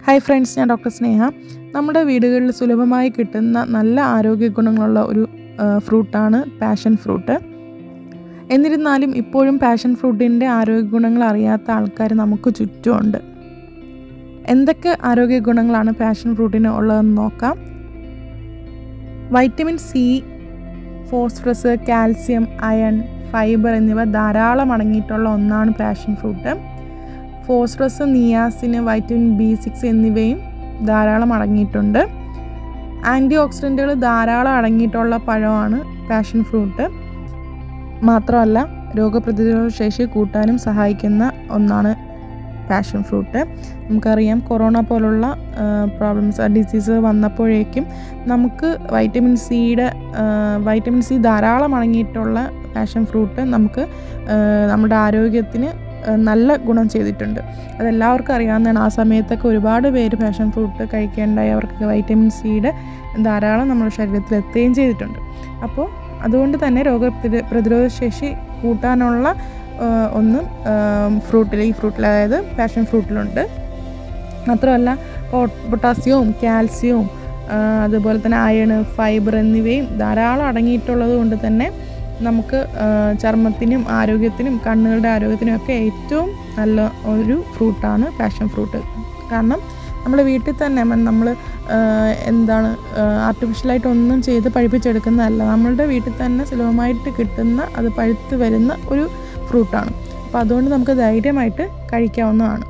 Hi friends, ഞാൻ doctor Sneha. നമ്മുടെ വീടുകളിൽ സുലഭമായി കിട്ടുന്ന നല്ല ആരോഗ്യ ഗുണങ്ങളുള്ള ഒരു ഫ്രൂട്ടാണ് പാഷൻ ഫ്രൂട്ട്. എന്നിരുന്നാലും ഇപ്പോഴും പാഷൻ ഫ്രൂട്ടിൻ്റെ ആരോഗ്യ ഗുണങ്ങൾ അറിയാത്ത ആൾക്കാർ നമുക്ക് ചുറ്റുമുണ്ട്. എന്തൊക്കെ ആരോഗ്യ ഗുണങ്ങളാണ് പാഷൻ ഫ്രൂട്ടിന് ഉള്ളതെന്ന് നോക്കാം. Vitamin C, phosphorus, calcium, iron, fibre എന്നിവ ധാരാളം അടങ്ങിയിട്ടുള്ള ഒന്നാണ് passion fruit. Phosphorus, niacin, vitamin B6 എന്നിവയും ധാരാളം അടങ്ങിയിട്ടുണ്ട്. ആൻറ്റി ഓക്സിഡൻറ്റുകൾ ധാരാളം അടങ്ങിയിട്ടുള്ള പഴമാണ് പാഷൻ ഫ്രൂട്ട്. മാത്രമല്ല രോഗപ്രതിരോധ ശേഷി കൂട്ടാനും സഹായിക്കുന്ന ഒന്നാണ് പാഷൻ ഫ്രൂട്ട്. നമുക്കറിയാം, കൊറോണ പോലുള്ള ഡിസീസ് വന്നപ്പോഴേക്കും നമുക്ക് വൈറ്റമിൻ സി ധാരാളം അടങ്ങിയിട്ടുള്ള പാഷൻ ഫ്രൂട്ട് നമുക്ക് നമ്മുടെ ആരോഗ്യത്തിന് നല്ല ഗുണം ചെയ്തിട്ടുണ്ട്. അതെല്ലാവർക്കും അറിയാവുന്നതാണ്. ആ സമയത്തൊക്കെ ഒരുപാട് പേര് പാഷൻ ഫ്രൂട്ട് കഴിക്കേണ്ടായി. അവർക്ക് വൈറ്റമിൻ സിയുടെ ധാരാളം നമ്മുടെ ശരീരത്തിൽ എത്തുകയും ചെയ്തിട്ടുണ്ട്. അപ്പോൾ അതുകൊണ്ട് തന്നെ പ്രതിരോധ ശേഷി കൂട്ടാനുള്ള ഒന്ന് ഈ ഫ്രൂട്ടിൽ അതായത് പാഷൻ ഫ്രൂട്ടിലുണ്ട്. മാത്രമല്ല പൊട്ടാസ്യവും കാൽസ്യവും അതുപോലെ തന്നെ അയൺ, ഫൈബർ എന്നിവയും ധാരാളം അടങ്ങിയിട്ടുള്ളത് കൊണ്ട് തന്നെ നമുക്ക് ചർമ്മത്തിനും ആരോഗ്യത്തിനും കണ്ണുകളുടെ ആരോഗ്യത്തിനും ഒക്കെ ഏറ്റവും നല്ല ഒരു ഫ്രൂട്ടാണ് പാഷൻ ഫ്രൂട്ട്. കാരണം നമ്മുടെ വീട്ടിൽ തന്നെ നമ്മൾ ആർട്ടിഫിഷ്യലായിട്ട് ഒന്നും ചെയ്ത് പഴുപ്പിച്ചെടുക്കുന്നതല്ല. നമ്മളുടെ വീട്ടിൽ തന്നെ സുലഭമായിട്ട് കിട്ടുന്ന, അത് പഴുത്ത് വരുന്ന ഒരു ഫ്രൂട്ടാണ്. അപ്പോൾ അതുകൊണ്ട് നമുക്ക് ധൈര്യമായിട്ട് കഴിക്കാവുന്നതാണ്.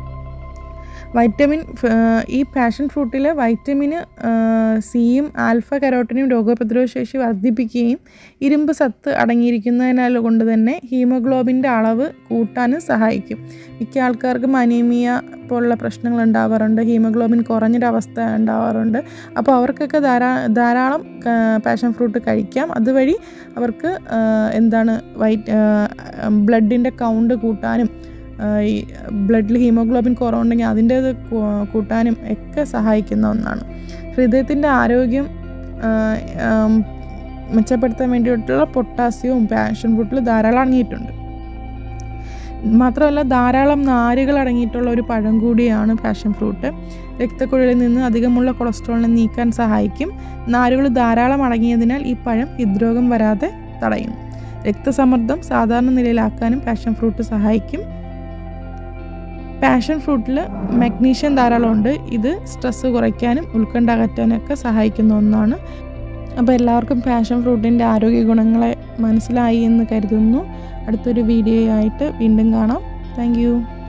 ഈ പാഷൻ ഫ്രൂട്ടിൽ വൈറ്റമിന് സിയും ആൽഫ കരോട്ടിനും രോഗപ്രതിരോധ ശേഷി വർദ്ധിപ്പിക്കുകയും ഇരുമ്പ് സത്ത് അടങ്ങിയിരിക്കുന്നതിനാൽ കൊണ്ട് തന്നെ ഹീമോഗ്ലോബിൻ്റെ അളവ് കൂട്ടാനും സഹായിക്കും. മിക്ക ആൾക്കാർക്കും അനീമിയ പോലുള്ള പ്രശ്നങ്ങൾ ഉണ്ടാവാറുണ്ട്, ഹീമോഗ്ലോബിൻ കുറഞ്ഞൊരവസ്ഥ ഉണ്ടാവാറുണ്ട്. അപ്പോൾ അവർക്കൊക്കെ ധാരാളം പാഷൻ ഫ്രൂട്ട് കഴിക്കാം. അതുവഴി അവർക്ക് ബ്ലഡിൻ്റെ കൗണ്ട് കൂട്ടാനും ഈ ബ്ലഡിൽ ഹീമോഗ്ലോബിൻ കുറവുണ്ടെങ്കിൽ അതിൻ്റേത് കൂട്ടാനും ഒക്കെ സഹായിക്കുന്ന ഒന്നാണ്. ഹൃദയത്തിൻ്റെ ആരോഗ്യം മെച്ചപ്പെടുത്താൻ വേണ്ടിയിട്ടുള്ള പൊട്ടാസ്യവും പാഷൻ ഫ്രൂട്ടിൽ ധാരാളം അടങ്ങിയിട്ടുണ്ട്. മാത്രമല്ല ധാരാളം നാരുകൾ അടങ്ങിയിട്ടുള്ള ഒരു പഴം കൂടിയാണ് പാഷൻ ഫ്രൂട്ട്. രക്തക്കുഴലിൽ നിന്ന് അധികമുള്ള കൊളസ്ട്രോളിനെ നീക്കാൻ സഹായിക്കും. നാരുകൾ ധാരാളം അടങ്ങിയതിനാൽ ഈ പഴം ഹൃദ്രോഗം വരാതെ തടയും. രക്തസമ്മർദ്ദം സാധാരണ നിലയിലാക്കാനും പാഷൻ ഫ്രൂട്ട് സഹായിക്കും. പാഷൻ ഫ്രൂട്ടിൽ മഗ്നീഷ്യം ധാരാളമുണ്ട്. ഇത് സ്ട്രെസ്സ് കുറയ്ക്കാനും ഉത്കണ്ഠ അകറ്റാനൊക്കെ സഹായിക്കുന്ന ഒന്നാണ്. അപ്പോൾ എല്ലാവർക്കും പാഷൻ ഫ്രൂട്ടിൻ്റെ ആരോഗ്യ ഗുണങ്ങളെ മനസ്സിലായി എന്ന് കരുതുന്നു. അടുത്തൊരു വീഡിയോ ആയിട്ട് വീണ്ടും കാണാം. Thank U.